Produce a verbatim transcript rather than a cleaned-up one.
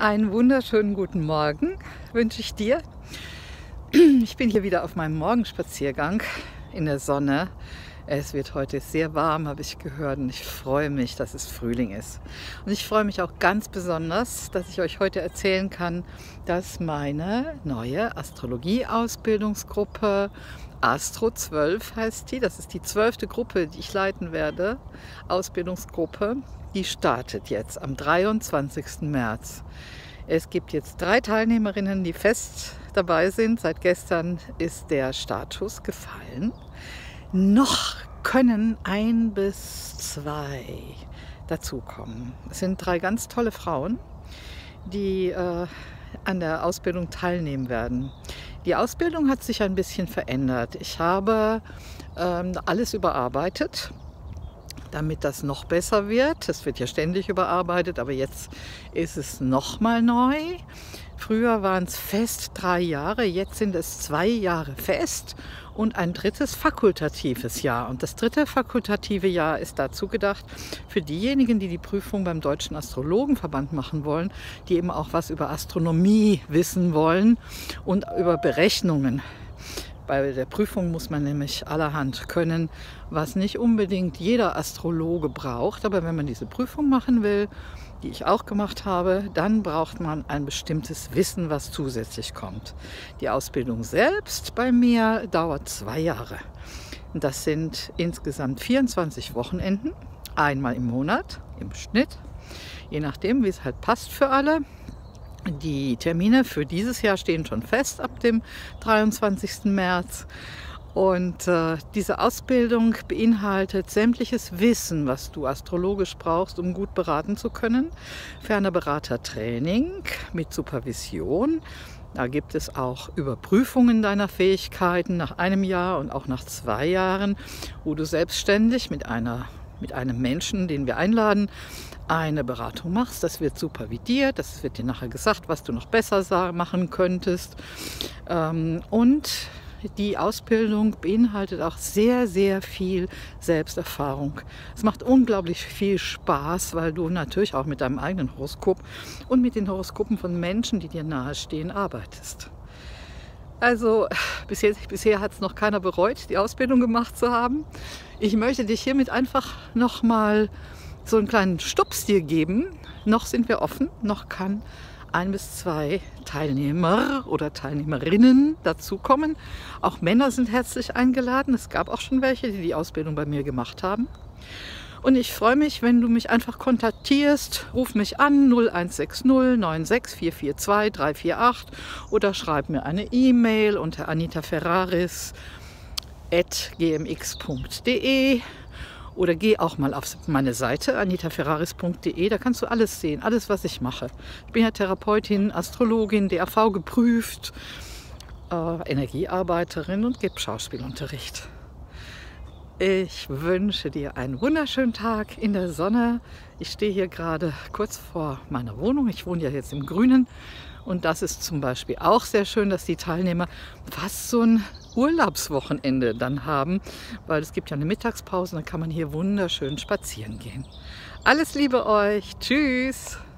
Einen wunderschönen guten Morgen wünsche ich dir. Ich bin hier wieder auf meinem Morgenspaziergang in der Sonne. Es wird heute sehr warm, habe ich gehört, und ich freue mich, dass es Frühling ist. Und ich freue mich auch ganz besonders, dass ich euch heute erzählen kann, dass meine neue Astrologie-Ausbildungsgruppe Astro zwölf heißt die, das ist die zwölfte Gruppe, die ich leiten werde, Ausbildungsgruppe, die startet jetzt am dreiundzwanzigsten März. Es gibt jetzt drei Teilnehmerinnen, die fest dabei sind. Seit gestern ist der Status gefallen. Noch können ein bis zwei dazukommen. Es sind drei ganz tolle Frauen, die äh, an der Ausbildung teilnehmen werden. Die Ausbildung hat sich ein bisschen verändert. Ich habe ähm, alles überarbeitet, damit das noch besser wird. Es wird ja ständig überarbeitet, aber jetzt ist es noch mal neu. Früher waren es fest drei Jahre, jetzt sind es zwei Jahre fest und ein drittes fakultatives Jahr. Und das dritte fakultative Jahr ist dazu gedacht für diejenigen, die die Prüfung beim Deutschen Astrologenverband machen wollen, die eben auch was über Astronomie wissen wollen und über Berechnungen. Bei der Prüfung muss man nämlich allerhand können, was nicht unbedingt jeder Astrologe braucht. Aber wenn man diese Prüfung machen will, die ich auch gemacht habe, dann braucht man ein bestimmtes Wissen, was zusätzlich kommt. Die Ausbildung selbst bei mir dauert zwei Jahre. Das sind insgesamt vierundzwanzig Wochenenden, einmal im Monat im Schnitt, je nachdem, wie es halt passt für alle. Die Termine für dieses Jahr stehen schon fest ab dem dreiundzwanzigsten März. Und äh, diese Ausbildung beinhaltet sämtliches Wissen, was du astrologisch brauchst, um gut beraten zu können. Ferner Beratertraining mit Supervision. Da gibt es auch Überprüfungen deiner Fähigkeiten nach einem Jahr und auch nach zwei Jahren, wo du selbstständig mit einer mit einem Menschen, den wir einladen, eine Beratung machst. Das wird supervidiert, das wird dir nachher gesagt, was du noch besser machen könntest. Und die Ausbildung beinhaltet auch sehr, sehr viel Selbsterfahrung. Es macht unglaublich viel Spaß, weil du natürlich auch mit deinem eigenen Horoskop und mit den Horoskopen von Menschen, die dir nahestehen, arbeitest. Also bisher, bisher hat es noch keiner bereut, die Ausbildung gemacht zu haben. Ich möchte dich hiermit einfach nochmal so einen kleinen Stups dir geben. Noch sind wir offen, noch kann ein bis zwei Teilnehmer oder Teilnehmerinnen dazukommen. Auch Männer sind herzlich eingeladen. Es gab auch schon welche, die die Ausbildung bei mir gemacht haben. Und ich freue mich, wenn du mich einfach kontaktierst. Ruf mich an null eins sechs null neun sechs vier vier zwei drei vier acht oder schreib mir eine E-Mail unter anita ferraris at g m x punkt de oder geh auch mal auf meine Seite anita ferraris punkt de. Da kannst du alles sehen, alles, was ich mache. Ich bin ja Therapeutin, Astrologin, D A V geprüft, äh, Energiearbeiterin und gebe Schauspielunterricht. Ich wünsche dir einen wunderschönen Tag in der Sonne. Ich stehe hier gerade kurz vor meiner Wohnung. Ich wohne ja jetzt im Grünen. Und das ist zum Beispiel auch sehr schön, dass die Teilnehmer fast so ein Urlaubswochenende dann haben. Weil es gibt ja eine Mittagspause und dann kann man hier wunderschön spazieren gehen. Alles Liebe euch. Tschüss.